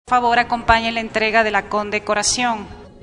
Por favor, acompañe la entrega de la condecoración.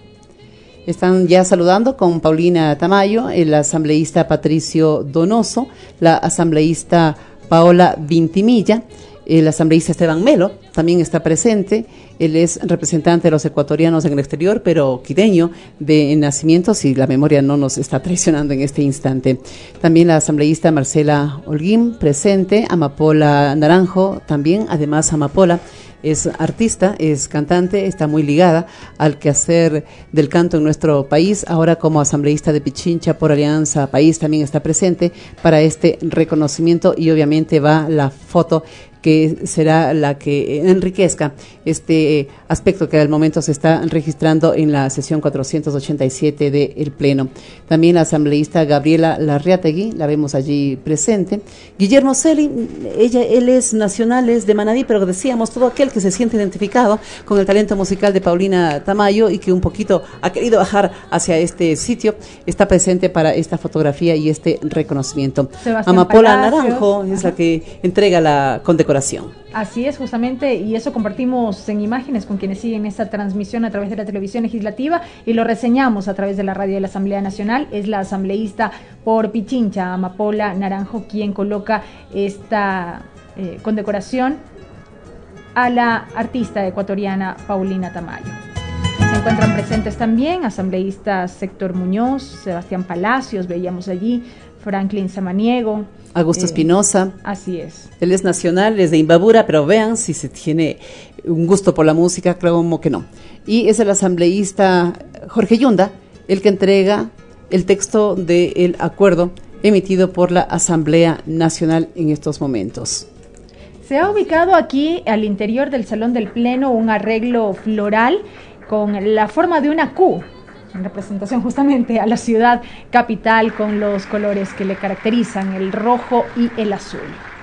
Están ya saludando con Paulina Tamayo, el asambleísta Patricio Donoso, la asambleísta Paola Vintimilla, el asambleísta Esteban Melo también está presente. Él es representante de los ecuatorianos en el exterior, pero quiteño de nacimiento, si la memoria no nos está traicionando en este instante. También la asambleísta Marcela Holguín presente, Amapola Naranjo también, además Amapola es artista, es cantante, está muy ligada al quehacer del canto en nuestro país. Ahora como asambleísta de Pichincha por Alianza País también está presente para este reconocimiento y obviamente va la foto que será la que enriquezca este aspecto que al momento se está registrando en la sesión 487 del Pleno. También la asambleísta Gabriela Larriategui, la vemos allí presente. Guillermo Celi, él es nacional, es de Manabí, pero decíamos, todo aquel que se siente identificado con el talento musical de Paulina Tamayo y que un poquito ha querido bajar hacia este sitio, está presente para esta fotografía y este reconocimiento. Sebastián Amapola Palacios. Naranjo es la que entrega la condecoración. Así es, justamente, y eso compartimos en imágenes con quienes siguen esta transmisión a través de la televisión legislativa y lo reseñamos a través de la radio de la Asamblea Nacional. Es la asambleísta por Pichincha, Amapola Naranjo, quien coloca esta condecoración a la artista ecuatoriana Paulina Tamayo. Se encuentran presentes también asambleístas Héctor Muñoz, Sebastián Palacios, veíamos allí, Franklin Samaniego, Augusto Espinosa. Así es. Él es nacional, es de Imbabura, pero vean si se tiene un gusto por la música, creo como que no. Y es el asambleísta Jorge Yunda, el que entrega el texto del acuerdo emitido por la Asamblea Nacional en estos momentos. Se ha ubicado aquí al interior del Salón del Pleno un arreglo floral con la forma de una Q, en representación justamente a la ciudad capital con los colores que le caracterizan, el rojo y el azul.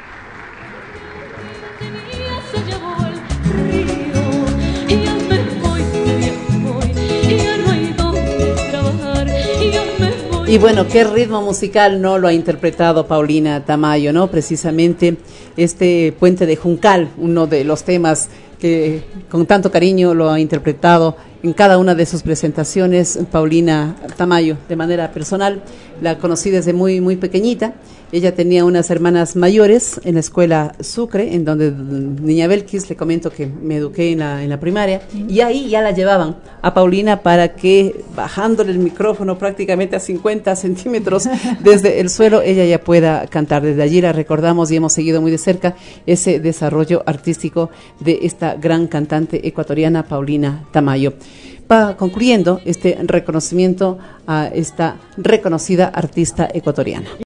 Y bueno, ¿qué ritmo musical no lo ha interpretado Paulina Tamayo, no? Precisamente este Puente de Juncal, uno de los temas que con tanto cariño lo ha interpretado en cada una de sus presentaciones Paulina Tamayo. De manera personal, la conocí desde muy pequeñita. Ella tenía unas hermanas mayores en la escuela Sucre, en donde Niña Belkis, le comento que me eduqué en la primaria, y ahí ya la llevaban a Paulina para que, bajándole el micrófono prácticamente a 50 centímetros desde el suelo, ella ya pueda cantar. Desde allí la recordamos y hemos seguido muy de cerca ese desarrollo artístico de esta gran cantante ecuatoriana, Paulina Tamayo. Va concluyendo este reconocimiento a esta reconocida artista ecuatoriana.